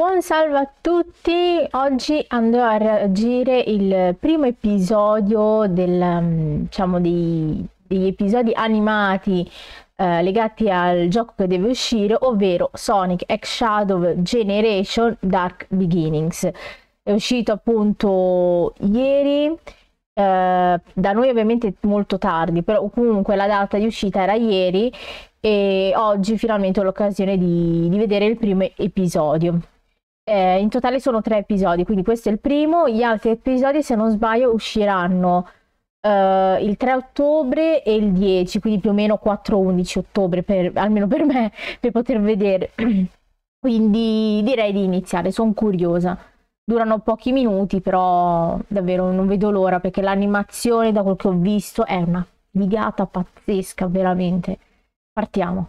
Buon salve a tutti, oggi andrò a reagire il primo episodio diciamo degli episodi animati legati al gioco che deve uscire, ovvero Sonic X Shadow Generation Dark Beginnings. È uscito appunto ieri, da noi ovviamente molto tardi, però comunque la data di uscita era ieri e oggi finalmente ho l'occasione di vedere il primo episodio. In totale sono 3 episodi, quindi questo è il primo. Gli altri episodi, se non sbaglio, usciranno il 3 ottobre e il 10, quindi più o meno 4-11 ottobre, almeno per me, per poter vedere. Quindi direi di iniziare, sono curiosa. Durano pochi minuti, però davvero non vedo l'ora, perché l'animazione, da quel che ho visto, è una figata pazzesca, veramente. Partiamo.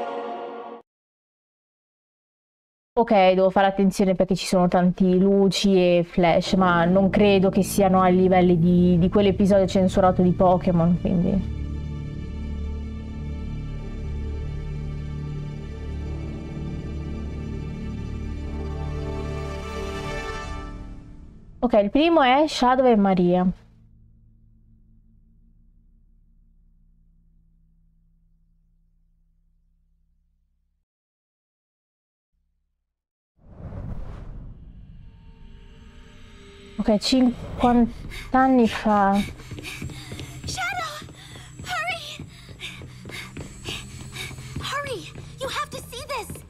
Ok, devo fare attenzione perché ci sono tanti luci e flash, ma non credo che siano ai livelli di quell'episodio censurato di Pokémon, quindi... Ok, il primo è Shadow e Maria. Ok, 50 anni fa. Shadow! Hurry! Hurry! You have to see this!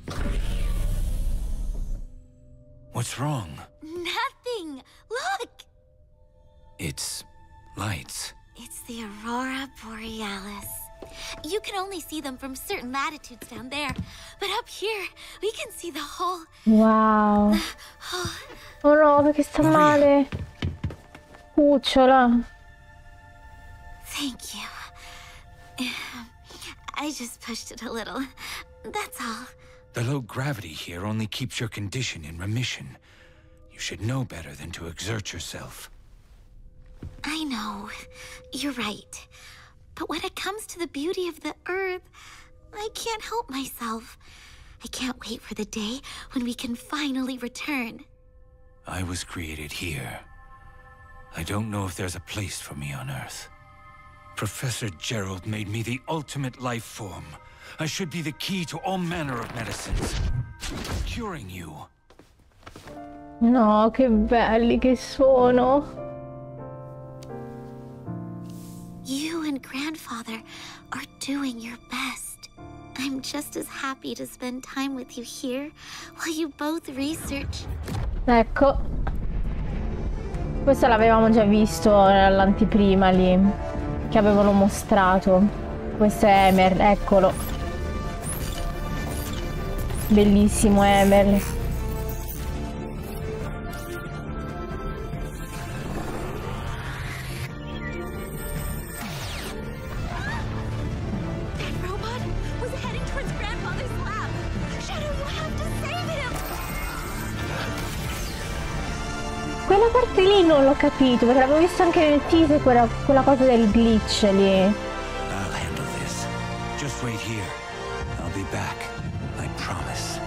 What's wrong? Nothing! Look! It's lights. It's the Aurora Borealis. You can only see them from certain latitudes down there. But up here, we can see the whole... Wow. Oh no, perché sta male. Cucciola. Thank you. I just pushed it a little. That's all. The low gravity here only keeps your condition in remission. You should know better than to exert yourself. I know. You're right. But when it comes to the beauty of the Earth, I can't help myself. I can't wait for the day when we can finally return. I was created here. I don't know if there's a place for me on Earth. Professor Gerald made me the ultimate life form. I should be the key to all manner of medicines. Curing you. No, che belli che sono. You and Grandfather are doing your best. I'm just as happy to spend time with you here while you both research. Ecco. Questo l'avevamo già visto nell'anteprima lì, che avevano mostrato. Questo è Emer, eccolo. Bellissimo Emer. Quella parte lì non l'ho capito, perché l'avevo visto anche nel teaser, quella cosa del glitch lì. I'll handle this. Just wait here. I'll be back. I promise.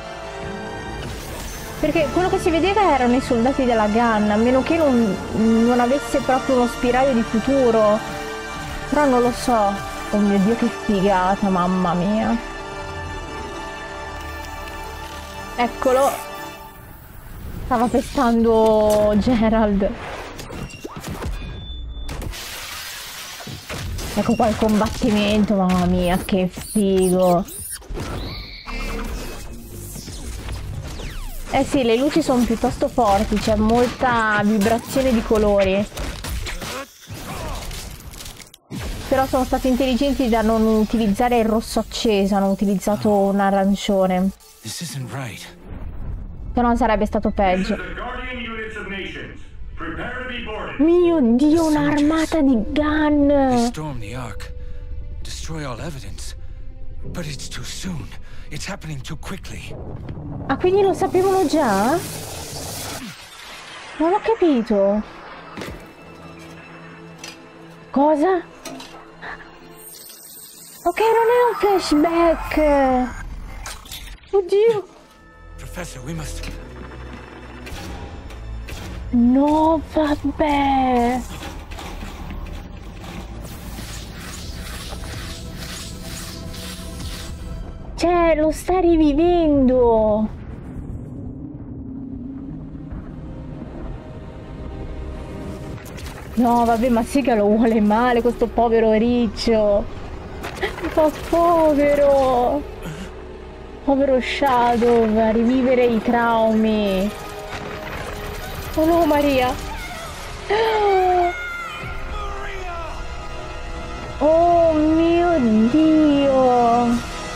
Perché quello che si vedeva erano i soldati della Gunn, a meno che non avesse proprio uno spiraglio di futuro. Però non lo so. Oh mio Dio, che figata, mamma mia. Eccolo. Stava pestando Gerald. Ecco qua il combattimento, mamma mia, che figo. Eh sì, le luci sono piuttosto forti, c'è molta vibrazione di colori. Però sono stati intelligenti da non utilizzare il rosso acceso, hanno utilizzato un arancione. This isn't right. Se no sarebbe stato peggio. Mio Dio, un'armata di gun! They storm the Ark. Destroy all evidence. But it's too soon. It's happening too quickly. Ah, quindi lo sapevano già? Non ho capito. Cosa? Ok, non è un flashback. Oddio. Professor, we must... No, vabbè. Cioè, lo sta rivivendo. No, vabbè, ma sì che lo vuole male questo povero riccio. Ma povero. Povero Shadow, a rivivere i traumi. Oh no, Maria. Oh mio Dio.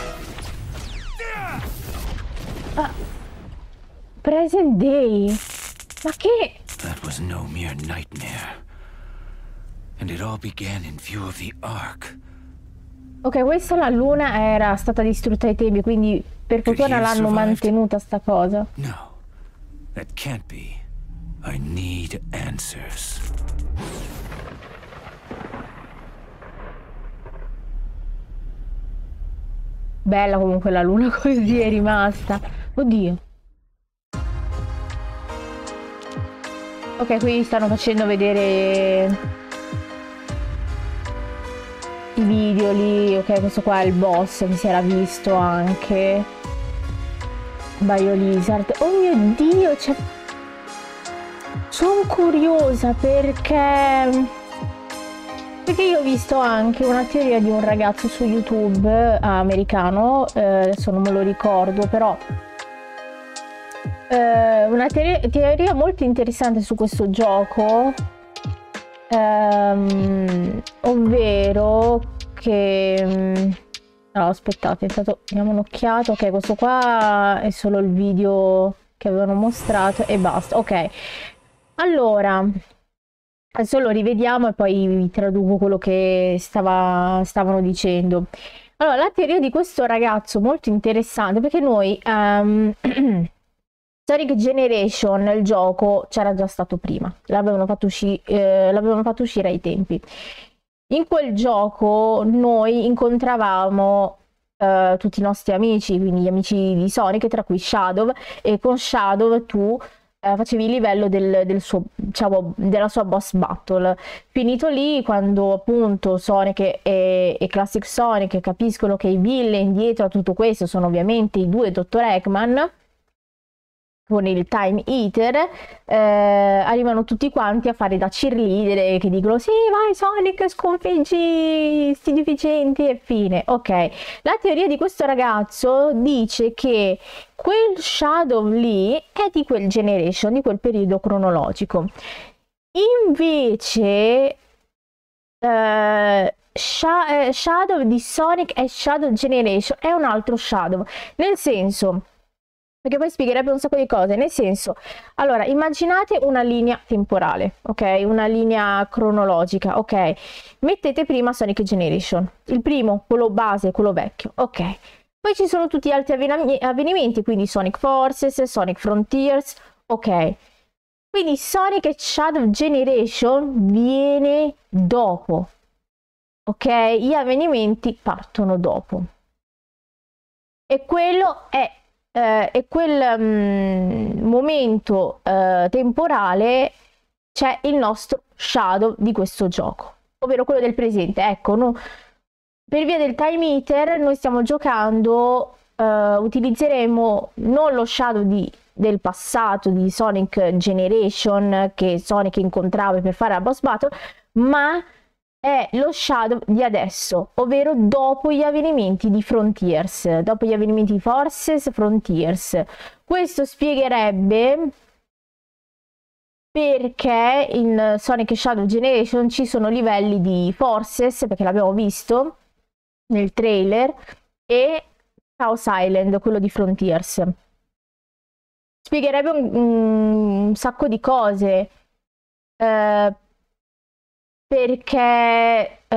Ah, present day. Ma che... That was no mere nightmare. And it all began in view of the Ark. Ok, questa la luna era stata distrutta ai tempi, quindi per fortuna l'hanno mantenuta sta cosa. No, that can't be. I need answers. Bella comunque la luna così è rimasta. Oddio. Ok, qui stanno facendo vedere i video lì. Ok, questo qua è il boss che si era visto anche. BioLizard. Oh mio Dio, c'è... Sono curiosa perché io ho visto anche una teoria di un ragazzo su YouTube americano, adesso non me lo ricordo, però una teoria molto interessante su questo gioco, ovvero che... no, aspettate, intanto diamo un'occhiata. Ok, questo qua è solo il video che avevano mostrato e basta. Ok, allora adesso lo rivediamo e poi vi traduco quello che stavano dicendo. Allora, la teoria di questo ragazzo molto interessante, perché noi Sonic Generation, il gioco, c'era già stato prima, l'avevano fatto uscire ai tempi. In quel gioco noi incontravamo tutti i nostri amici, quindi gli amici di Sonic, tra cui Shadow, e con Shadow tu facevi il livello del suo, diciamo, della sua boss battle. Finito lì, quando appunto Sonic e Classic Sonic capiscono che i villain dietro a tutto questo sono ovviamente i due Dr. Eggman con il Time Eater, arrivano tutti quanti a fare da cheerleader che dicono sì vai Sonic, sconfiggi sti deficienti e fine. Ok, la teoria di questo ragazzo dice che quel Shadow lì è di quel generation, di quel periodo cronologico. Invece Shadow di Sonic e Shadow Generation è un altro Shadow, nel senso, perché poi spiegherebbe un sacco di cose, nel senso, allora immaginate una linea temporale, ok, una linea cronologica, ok, mettete prima Sonic Generation, il primo, quello base, quello vecchio, ok, poi ci sono tutti gli altri avvenimenti, quindi Sonic Forces, Sonic Frontiers, ok, quindi Sonic e Shadow Generation viene dopo, ok, gli avvenimenti partono dopo, e quello è quel momento temporale c'è il nostro Shadow di questo gioco, ovvero quello del presente. Ecco, per via del Time Eater noi stiamo giocando, utilizzeremo non lo Shadow del passato di Sonic Generation che Sonic incontrava per fare la boss battle, ma è lo Shadow di adesso, ovvero dopo gli avvenimenti di Frontiers, dopo gli avvenimenti di Forces, Frontiers. Questo spiegherebbe perché in Sonic Shadow Generation ci sono livelli di Forces, perché l'abbiamo visto nel trailer, e Chaos Island, quello di Frontiers. Spiegherebbe un sacco di cose, perché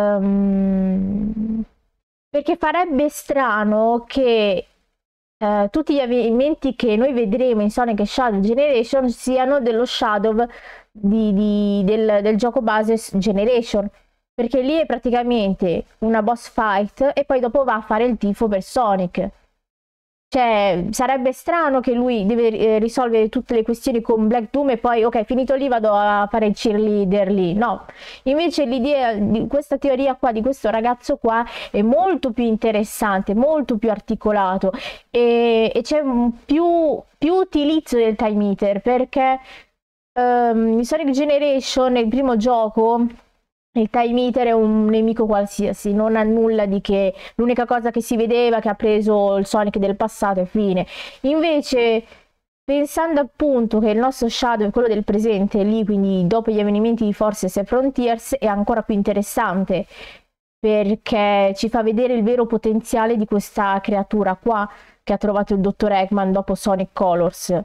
farebbe strano che tutti gli avvenimenti che noi vedremo in Sonic Shadow Generation siano dello Shadow del gioco base Generation, perché lì è praticamente una boss fight e poi dopo va a fare il tifo per Sonic. Cioè, sarebbe strano che lui deve risolvere tutte le questioni con Black Doom e poi, ok, finito lì, vado a fare il cheerleader lì. No, invece l'idea di questa teoria qua, di questo ragazzo qua, è molto più interessante, molto più articolato e c'è più utilizzo del time eater, perché in Sonic Generation, nel primo gioco, il time eater è un nemico qualsiasi, non ha nulla di che, l'unica cosa che si vedeva è che ha preso il Sonic del passato e fine. Invece, pensando appunto che il nostro Shadow è quello del presente, lì, quindi dopo gli avvenimenti di Forces e Frontiers, è ancora più interessante, perché ci fa vedere il vero potenziale di questa creatura qua, che ha trovato il dottor Eggman dopo Sonic Colors.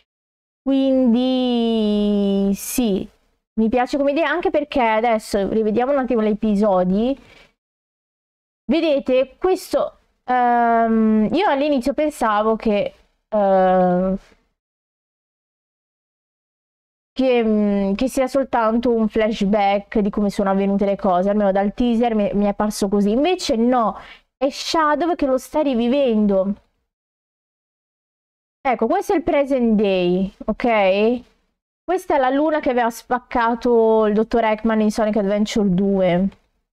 Quindi sì, mi piace come idea, anche perché adesso rivediamo un attimo gli episodi. Vedete, questo io all'inizio pensavo che sia soltanto un flashback di come sono avvenute le cose, almeno dal teaser mi è parso così. Invece no, è Shadow che lo sta rivivendo. Ecco, questo è il present day, ok? Questa è la luna che aveva spaccato il dottor Eggman in Sonic Adventure 2.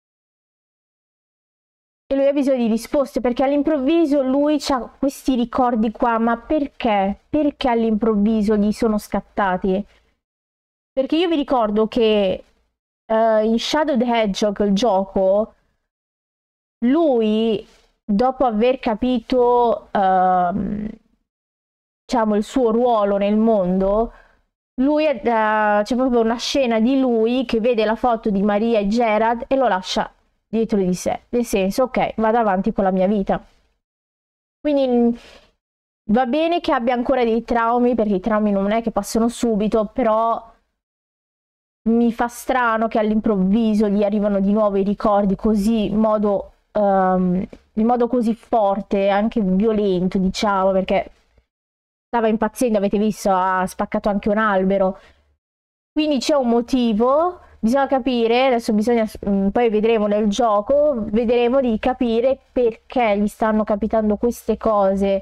E lui ha bisogno di risposte, perché all'improvviso lui ha questi ricordi qua. Ma perché? Perché all'improvviso gli sono scattati? Perché io vi ricordo che in Shadow the Hedgehog, il gioco, lui, dopo aver capito diciamo il suo ruolo nel mondo, lui c'è proprio una scena di lui che vede la foto di Maria e Gerard e lo lascia dietro di sé, nel senso, ok, vado avanti con la mia vita. Quindi va bene che abbia ancora dei traumi, perché i traumi non è che passano subito, però mi fa strano che all'improvviso gli arrivano di nuovo i ricordi così in modo così forte, anche violento, diciamo, perché stava impazzendo, avete visto, ha spaccato anche un albero. Quindi c'è un motivo, bisogna capire, adesso bisogna, poi vedremo nel gioco, vedremo di capire perché gli stanno capitando queste cose,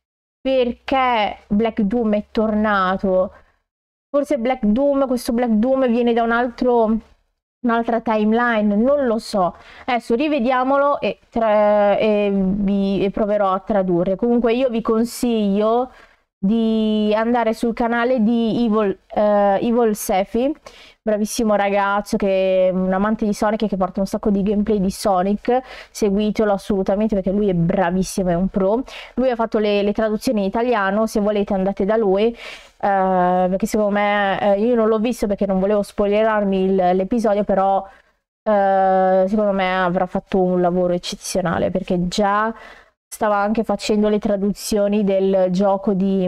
perché Black Doom è tornato. Forse questo Black Doom viene da un'altra timeline, non lo so. Adesso rivediamolo e proverò a tradurre. Comunque io vi consiglio di andare sul canale di Evil Sefi, bravissimo ragazzo che è un amante di Sonic e che porta un sacco di gameplay di Sonic. Seguitelo assolutamente, perché lui è bravissimo, è un pro. Lui ha fatto le traduzioni in italiano, se volete andate da lui, perché secondo me, io non l'ho visto perché non volevo spoilerarmi l'episodio, però secondo me avrà fatto un lavoro eccezionale, perché già stava anche facendo le traduzioni del gioco di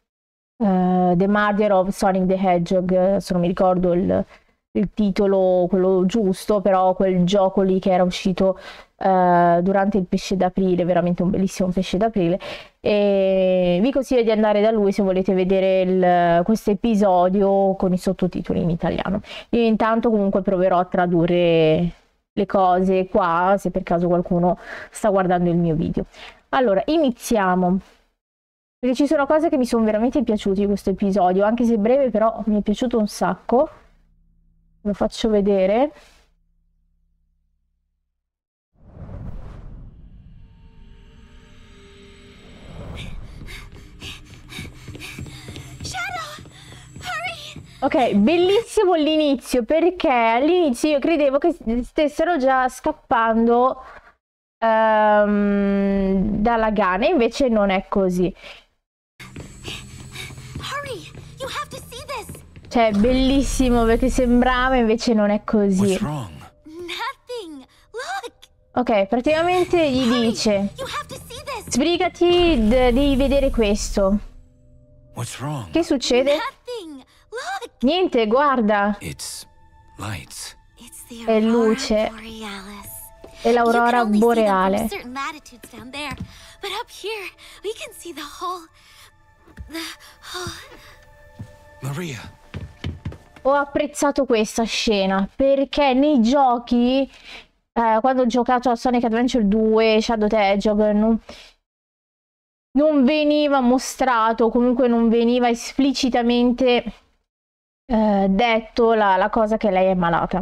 The Murder of Sonic the Hedgehog. Adesso non mi ricordo il titolo, quello giusto, però quel gioco lì che era uscito durante il pesce d'aprile, veramente un bellissimo pesce d'aprile. E vi consiglio di andare da lui se volete vedere questo episodio con i sottotitoli in italiano. Io intanto comunque proverò a tradurre le cose qua, se per caso qualcuno sta guardando il mio video. Allora, iniziamo, perché ci sono cose che mi sono veramente piaciute di questo episodio, anche se breve, però mi è piaciuto un sacco. Lo faccio vedere. Ok, bellissimo l'inizio, perché all'inizio io credevo che stessero già scappando dalla Ghana, invece non è così. Cioè, bellissimo, perché sembrava, invece non è così. Ok, praticamente gli dice: sbrigati, devi vedere questo. Che succede? Niente, guarda. È luce. È l'aurora boreale. Maria. Ho apprezzato questa scena perché nei giochi, quando ho giocato a Sonic Adventure 2, Shadow the Hedgehog, non veniva mostrato, comunque non veniva esplicitamente detto la cosa che lei è malata.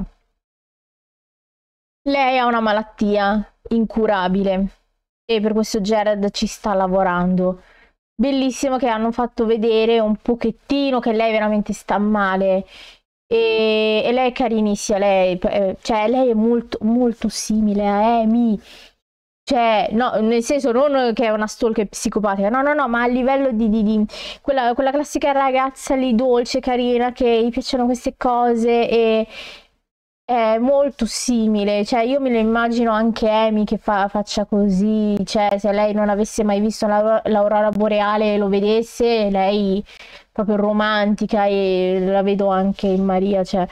Lei ha una malattia incurabile e per questo Jared ci sta lavorando. Bellissimo che hanno fatto vedere un pochettino che lei veramente sta male e lei è carinissima, cioè lei è molto, molto simile a Amy. Cioè, no, nel senso non che è una stalker psicopatica, no, ma a livello di quella classica ragazza lì dolce, carina, che gli piacciono queste cose e è molto simile. Cioè, io me lo immagino anche Amy che faccia così, cioè, se lei non avesse mai visto l'aurora boreale e lo vedesse, lei proprio romantica e la vedo anche in Maria, cioè...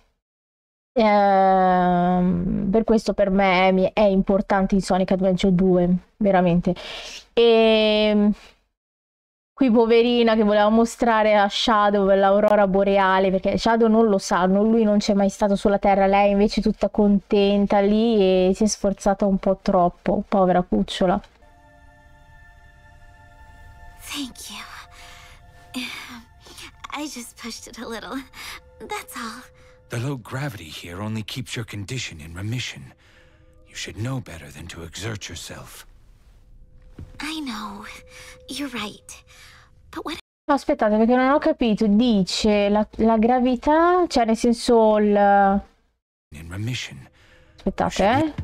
per questo per me Amy è importante in Sonic Adventure 2 veramente. E qui poverina che voleva mostrare a Shadow l'aurora boreale perché Shadow non lo sa, lui non c'è mai stato sulla Terra, lei invece tutta contenta lì e si è sforzata un po' troppo, povera cucciola. Thank you. I just pushed it a little. That's all. The low gravity here only keeps your condition in remission. You should know better than to exert yourself. I know. You're right. But what... No, aspettate perché non ho capito, dice la gravità, cioè nel senso il... In remission. Aspettate,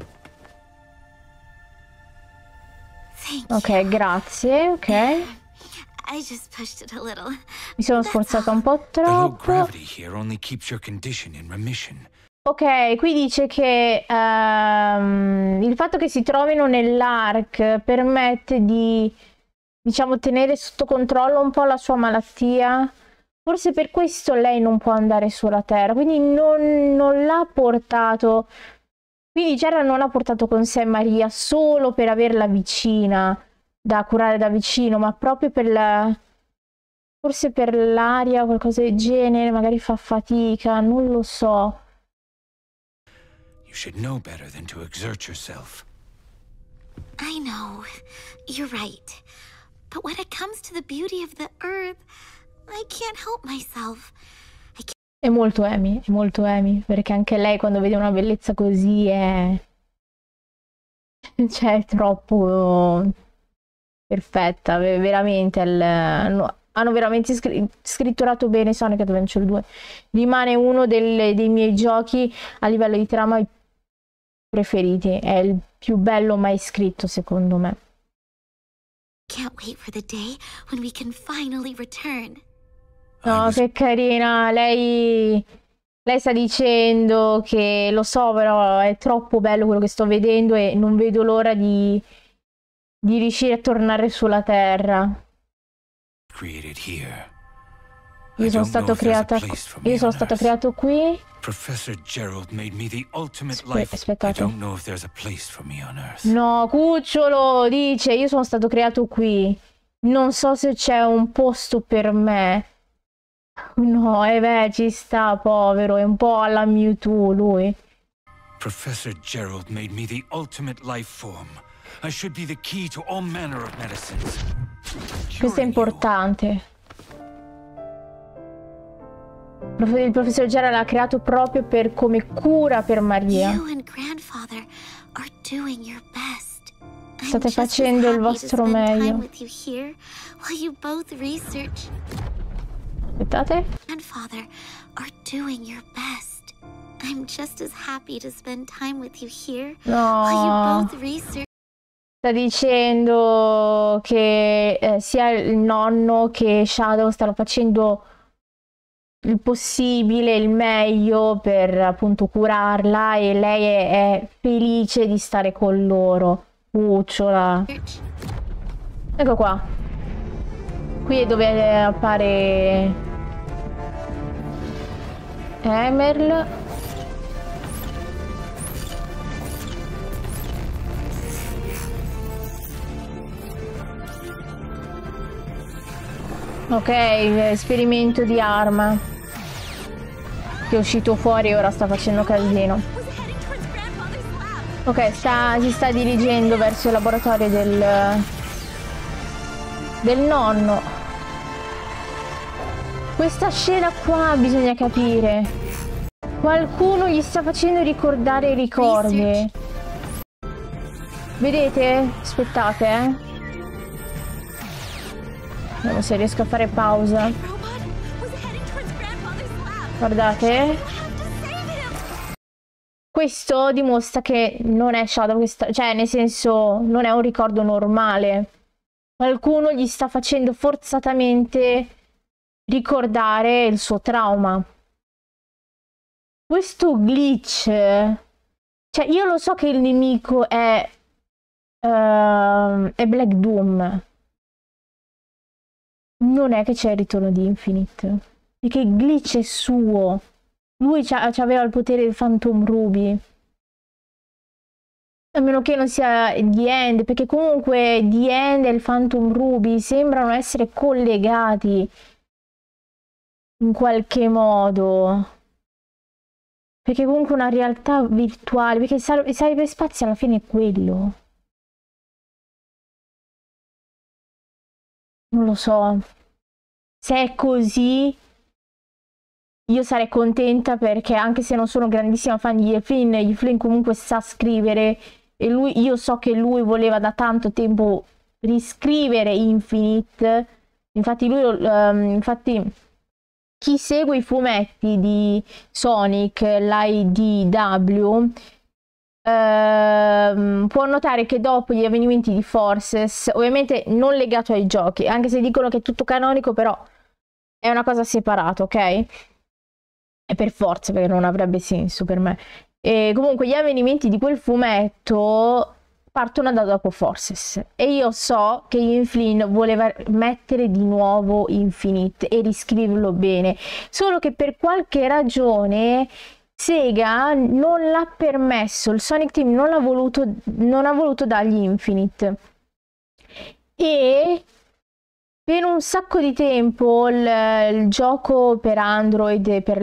Thank you. Ok, grazie, ok. I just pushed it a little. Mi sono sforzata un po' The low troppo. gravity here only keeps your condition in remission. Ok, qui dice che il fatto che si trovino nell'ARC permette di, diciamo, tenere sotto controllo un po' la sua malattia. Forse per questo lei non può andare sulla Terra, quindi non l'ha portato. Quindi Gerard non ha portato con sé Maria solo per averla vicina, da curare da vicino, ma proprio per la... forse per l'aria o qualcosa del genere, magari fa fatica, non lo so. You should know better than to exert yourself. I know. You're right. But when it comes to the beauty of the earth, I can't help myself. È molto Amy, perché anche lei quando vede una bellezza così è... cioè è troppo perfetta, veramente. Hanno veramente scritturato bene Sonic Adventure 2. Rimane uno dei miei giochi a livello di trama preferiti. È il più bello mai scritto, secondo me. Can't wait for the day when we can finally return. No, che carina. Lei sta dicendo che lo so, però è troppo bello quello che sto vedendo e non vedo l'ora di riuscire a tornare sulla Terra. Io sono stato creato qui. Professor Gerald made me the ultimate life. Aspettate. I don't know if there's a place for me on Earth. No, cucciolo, dice, io sono stato creato qui. Non so se c'è un posto per me. No, beh, ci sta, povero, è un po' alla Mewtwo lui. Professor Gerald made me the ultimate life form. I should be the key to all manner of medicines. Questo è importante. Il professor Gerald l'ha creato proprio per come cura per Maria. You and grandfather are doing your best. State facendo il vostro meglio. Aspettate. Grandfather are doing your best. I'm just as happy to spend time with you here while you both research. Sta dicendo che sia il nonno che Shadow stanno facendo il possibile, il meglio per appunto curarla e lei è felice di stare con loro. Cucciola. Ecco qua. Qui è dove appare Emerl. Ok, esperimento di arma che è uscito fuori e ora sta facendo casino. Ok, si sta dirigendo verso il laboratorio del nonno. Questa scena qua bisogna capire. Qualcuno gli sta facendo ricordare i ricordi. Vedete? Aspettate, vediamo se riesco a fare pausa. Guardate. Questo dimostra che non è Shadow, cioè nel senso non è un ricordo normale. Qualcuno gli sta facendo forzatamente ricordare il suo trauma. Questo glitch, cioè io lo so che il nemico è Black Doom. Non è che c'è il ritorno di Infinite, perché il glitch è suo. Lui aveva il potere del Phantom Ruby. A meno che non sia The End, perché comunque The End e il Phantom Ruby sembrano essere collegati in qualche modo. Perché comunque una realtà virtuale, perché il cyberspazio alla fine è quello. Non lo so. Se è così, io sarei contenta, perché anche se non sono grandissima fan di Flynn comunque sa scrivere, e lui, io so che lui voleva da tanto tempo riscrivere Infinite. Infatti lui, infatti chi segue i fumetti di Sonic, l'IDW, può notare che dopo gli avvenimenti di Forces, ovviamente non legato ai giochi, anche se dicono che è tutto canonico, però è una cosa separata, ok? E per forza, perché non avrebbe senso per me. E comunque gli avvenimenti di quel fumetto partono da dopo Forces, e io so che Ian Flynn voleva mettere di nuovo Infinite e riscriverlo bene, solo che per qualche ragione Sega non l'ha permesso, il Sonic Team non ha voluto dargli Infinite, e per un sacco di tempo il gioco per Android, per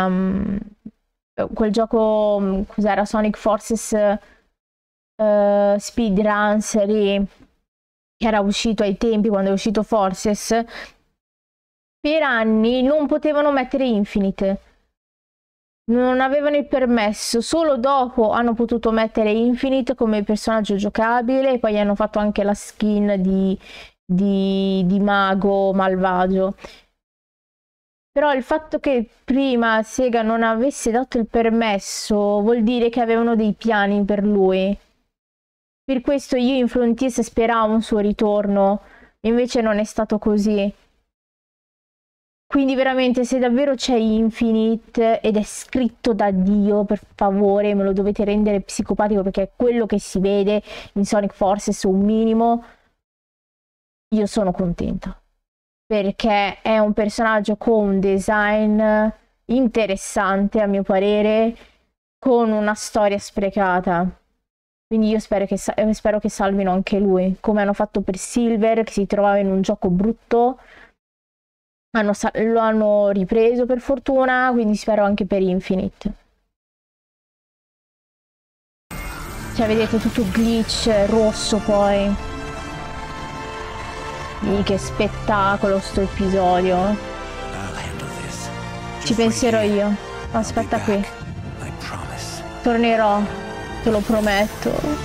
quel gioco, cos'era, Sonic Forces Speedruns, che era uscito ai tempi quando è uscito Forces, per anni non potevano mettere Infinite, non avevano il permesso. Solo dopo hanno potuto mettere Infinite come personaggio giocabile, e poi hanno fatto anche la skin di mago malvagio. Però il fatto che prima Sega non avesse dato il permesso vuol dire che avevano dei piani per lui. Per questo io in Frontiers speravo un suo ritorno, invece non è stato così. Quindi veramente, se davvero c'è Infinite ed è scritto da Dio, per favore me lo dovete rendere psicopatico, perché è quello che si vede in Sonic Forces, un minimo. Io sono contenta, perché è un personaggio con un design interessante a mio parere, con una storia sprecata. Quindi io spero che salvino anche lui, come hanno fatto per Silver, che si trovava in un gioco brutto. Lo hanno ripreso per fortuna, quindi spero anche per Infinite. Cioè, vedete tutto glitch rosso poi. Che spettacolo sto episodio. Ci penserò io. Aspetta qui. Tornerò, te lo prometto.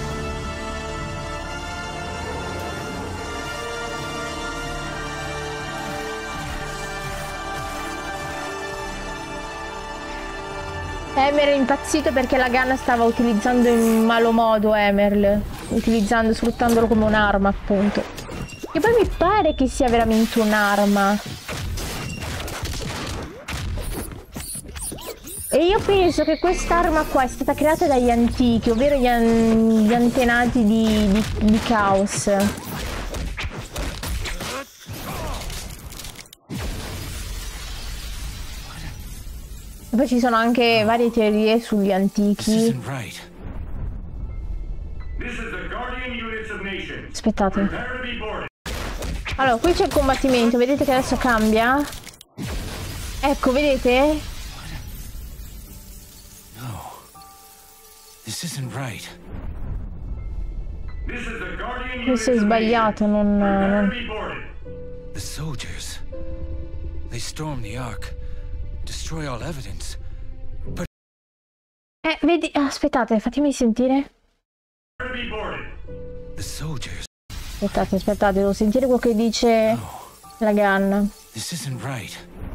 Emerl è impazzito perché la Gunn stava utilizzando in malo modo Emerl, sfruttandolo come un'arma, appunto. E poi mi pare che sia veramente un'arma. E io penso che quest'arma qua è stata creata dagli antichi, ovvero gli antenati di Chaos. E poi ci sono anche varie teorie sugli antichi. Aspettate. Allora, qui c'è il combattimento, vedete che adesso cambia? Ecco, vedete? Questo è sbagliato, non... The soldiers. They storm the Ark, destroy all evidence. But Vedi, aspettate, fatemi sentire. the soldiers. Aspettate, devo sentire quello che dice la Gunn. This isn't right.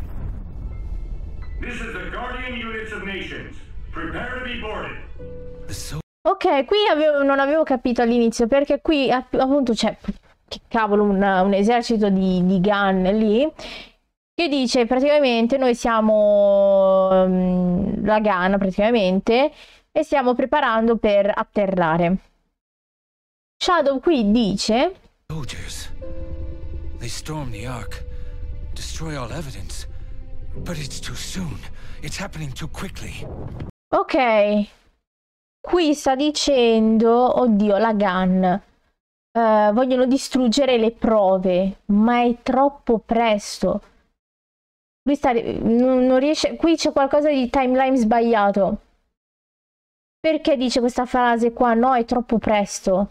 This is the Guardian Units of Nations. Prepare to be boarded. Ok, qui non avevo capito all'inizio, perché qui appunto c'è, che cavolo, un esercito di Gunn lì, che dice praticamente noi siamo la Gunn praticamente, e stiamo preparando per atterrare. Shadow qui dice... Soldiers. They storm the Ark, destroy all evidence. But it's too soon. It's happening too quickly. Ok, qui sta dicendo, oddio, la Gunn, vogliono distruggere le prove, ma è troppo presto. Lui non riesce, qui c'è qualcosa di timeline sbagliato. Perché dice questa frase qua? No, è troppo presto.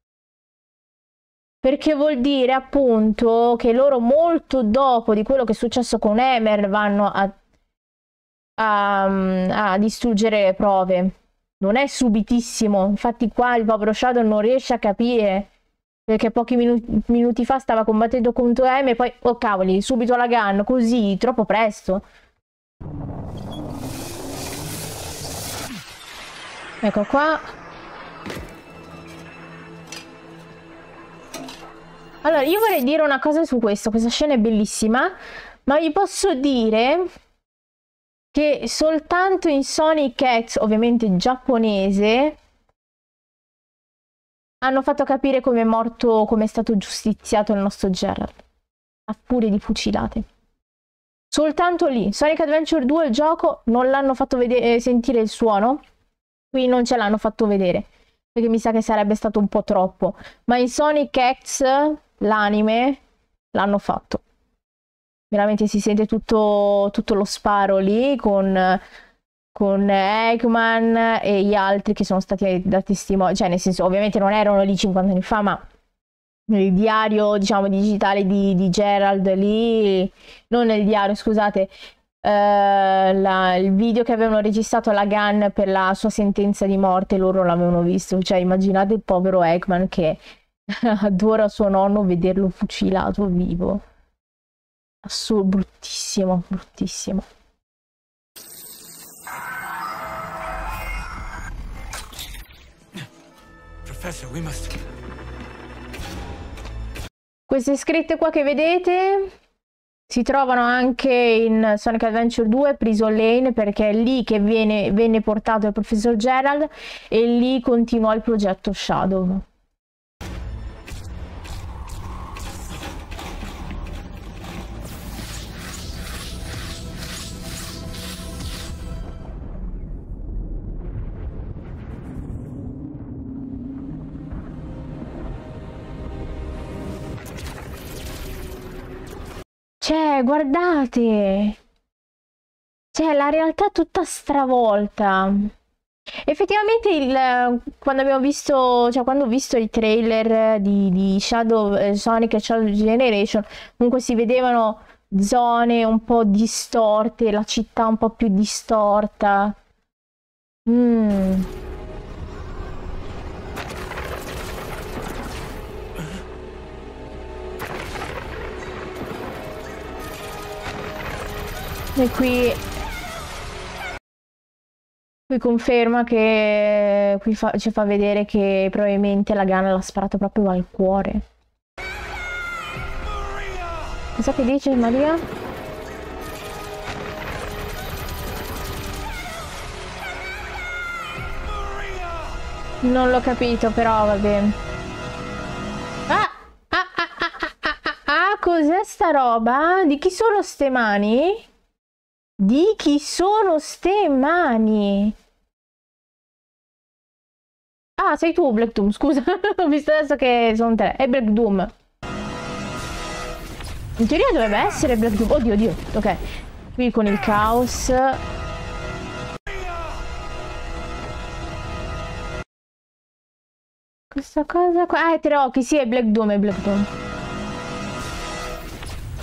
Perché vuol dire appunto che loro molto dopo di quello che è successo con Emer vanno a distruggere le prove. Non è subitissimo. Infatti qua il povero Shadow non riesce a capire, perché pochi minuti fa stava combattendo contro Emer e poi, oh cavoli, subito la Gunn, così, troppo presto. Ecco qua. Allora, io vorrei dire una cosa su questo. Questa scena è bellissima, ma vi posso dire che soltanto in Sonic X, ovviamente giapponese, hanno fatto capire come è morto, come è stato giustiziato il nostro Gerald. A furia di fucilate. Soltanto lì. Sonic Adventure 2, il gioco, non l'hanno fatto vedere, sentire il suono. Qui non ce l'hanno fatto vedere, perché mi sa che sarebbe stato un po' troppo. Ma in Sonic X, l'anime, l'hanno fatto. Veramente si sente tutto lo sparo lì con Eggman e gli altri che sono stati da testimoni. Cioè, nel senso, ovviamente non erano lì 50 anni fa, ma nel diario, diciamo, digitale di Gerald lì, non nel diario, scusate, il video che avevano registrato la Gunn per la sua sentenza di morte, loro l'avevano visto. Cioè, immaginate il povero Eggman che adora suo nonno vederlo fucilato vivo. Assurdo, bruttissimo, bruttissimo. Professor, we must... Queste scritte qua che vedete si trovano anche in Sonic Adventure 2 Prison Lane, perché è lì che venne portato il professor Gerald e lì continuò il progetto Shadow. Cioè, guardate! Cioè, la realtà tutta stravolta. Effettivamente, quando abbiamo visto, cioè, quando ho visto i trailer di Shadow, Sonic e Shadow Generation, comunque si vedevano zone un po' distorte, la città un po' più distorta. E qui conferma che ci fa vedere che probabilmente la Gunn l'ha sparato proprio al cuore. Cosa che dice Maria? Non l'ho capito, però va bene. Cos'è sta roba? Di chi sono ste mani? Di chi sono ste mani? Ah, sei tu, Black Doom, scusa. Ho visto adesso che sono tre. È Black Doom. In teoria dovrebbe essere Black Doom. Oddio, oddio. Ok. Qui con il caos. Questa cosa qua. Ah, è tre occhi. Sì, è Black Doom, è Black Doom.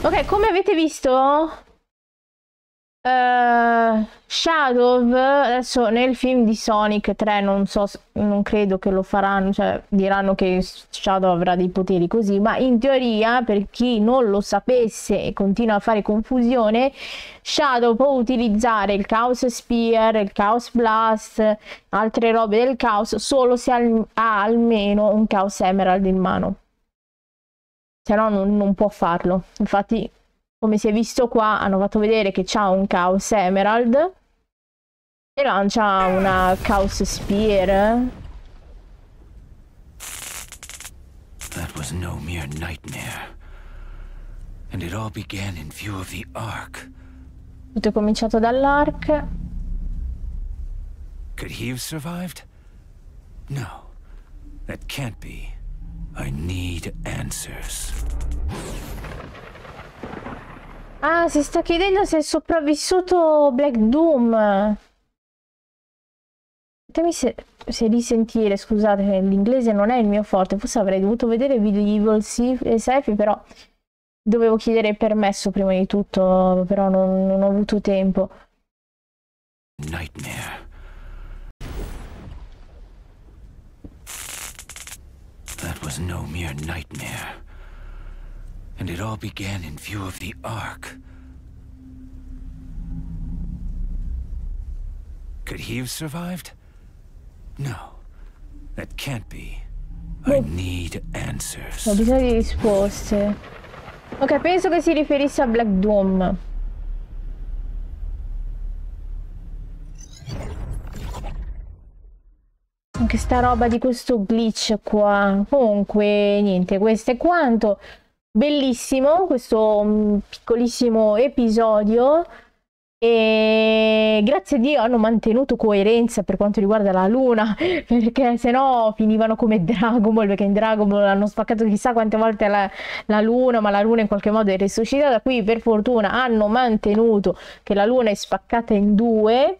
Ok, come avete visto, Shadow adesso nel film di Sonic 3 non so, non credo che lo faranno, cioè diranno che Shadow avrà dei poteri così, ma in teoria, per chi non lo sapesse e continua a fare confusione, Shadow può utilizzare il Chaos Spear, il Chaos Blast, altre robe del Chaos solo se ha almeno un Chaos Emerald in mano, se no non può farlo. Infatti, come si è visto qua, hanno fatto vedere che c'ha un Chaos Emerald e lancia una Chaos Spear. That was no mere nightmare. And it all began in view of the Ark. Tutto è cominciato dall'Ark. Could he have survived? No. That can't be. I need answers. Ah, si sta chiedendo se è sopravvissuto Black Doom. Fatemi se risentire, scusate, l'inglese non è il mio forte, forse avrei dovuto vedere il video di Evil Seifi, però dovevo chiedere il permesso prima di tutto, però non ho avuto tempo. Nightmare. That was no mere nightmare. And it all began in view of the Ark. Could he have survived? No. That can't be. I need answers. Ho bisogno di risposte. Ok, penso che si riferisse a Black Doom. Anche sta roba di questo glitch qua. Comunque, niente, questo è quanto. Bellissimo questo piccolissimo episodio. E grazie a Dio hanno mantenuto coerenza per quanto riguarda la luna, perché sennò finivano come Dragon Ball, perché in Dragon Ball hanno spaccato chissà quante volte la luna, ma la luna in qualche modo è risuscitata. Qui per fortuna hanno mantenuto che la luna è spaccata in due,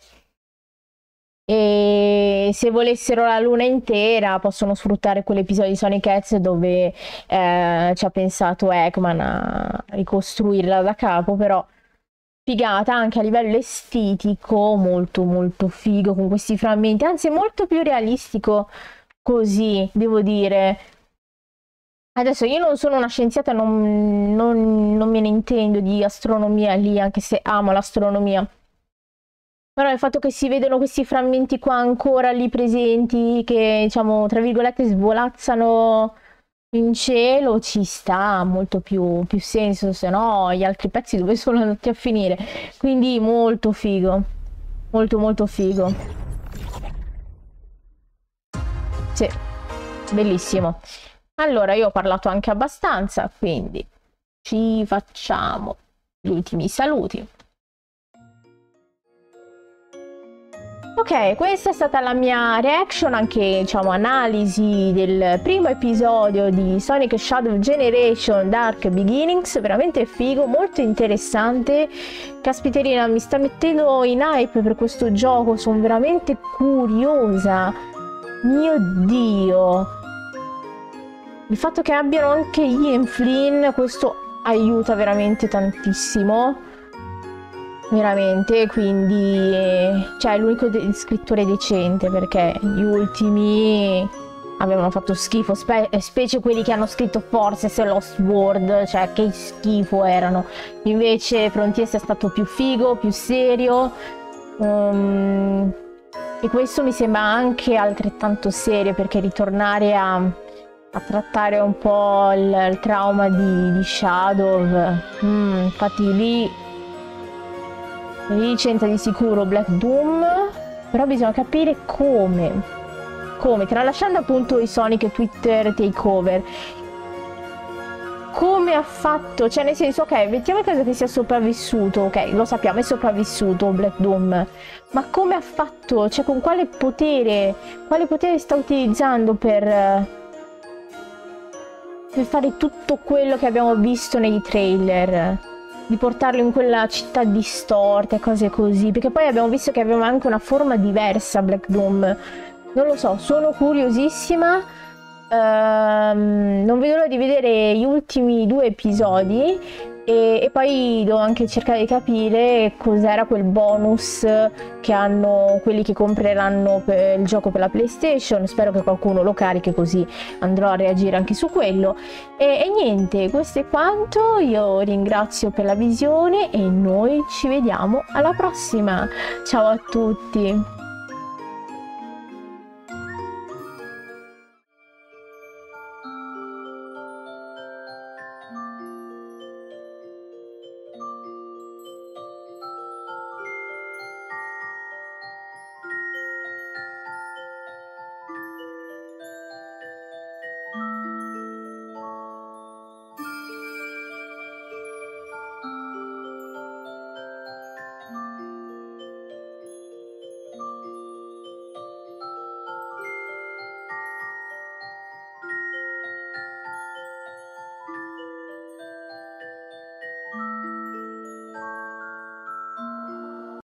e se volessero la luna intera possono sfruttare quell'episodio di Sonic X dove ci ha pensato Eggman a ricostruirla da capo. Però figata anche a livello estetico, molto molto figo con questi frammenti, anzi molto più realistico così, devo dire. Adesso io non sono una scienziata, non me ne intendo di astronomia lì, anche se amo l'astronomia, però il fatto che si vedono questi frammenti qua ancora lì presenti, che diciamo tra virgolette svolazzano in cielo, ci sta molto più senso, se no gli altri pezzi dove sono andati a finire. Quindi molto figo, molto molto figo, sì, bellissimo. Allora, io ho parlato anche abbastanza, quindi ci facciamo gli ultimi saluti. Ok, questa è stata la mia reaction, anche diciamo analisi del primo episodio di Sonic Shadow Generation Dark Beginnings. Veramente figo, molto interessante. Caspiterina, mi sta mettendo in hype per questo gioco, sono veramente curiosa. Mio Dio, il fatto che abbiano anche Ian Flynn, questo aiuta veramente tantissimo, veramente. Quindi cioè è l'unico scrittore decente, perché gli ultimi avevano fatto schifo, specie quelli che hanno scritto Forces e Lost World, cioè che schifo erano. Invece Frontiers è stato più figo, più serio, e questo mi sembra anche altrettanto serio, perché ritornare a trattare un po' il trauma di Shadow, infatti lì c'entra di sicuro Black Doom, però bisogna capire come, tralasciando appunto i Sonic Twitter takeover, come ha fatto, cioè nel senso, ok, mettiamo caso che sia sopravvissuto, ok, lo sappiamo, è sopravvissuto Black Doom, ma come ha fatto, cioè con quale potere sta utilizzando per fare tutto quello che abbiamo visto nei trailer, di portarlo in quella città distorta e cose così, perché poi abbiamo visto che aveva anche una forma diversa Black Doom. Non lo so, sono curiosissima, non vedo l'ora di vedere gli ultimi 2 episodi e poi devo anche cercare di capire cos'era quel bonus che hanno quelli che compreranno il gioco per la PlayStation. Spero che qualcuno lo carichi, così andrò a reagire anche su quello. E niente, questo è quanto. Io ringrazio per la visione e noi ci vediamo alla prossima. Ciao a tutti.